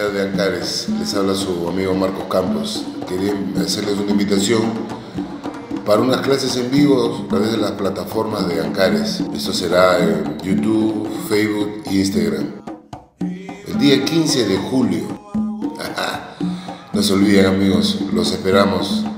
comunidad de Ancares. Les habla su amigo Marcos Campos. Quería hacerles una invitación para unas clases en vivo a través de las plataformas de Ancares. Esto será en YouTube, Facebook e Instagram. El día 15 de julio. No se olviden, amigos, los esperamos.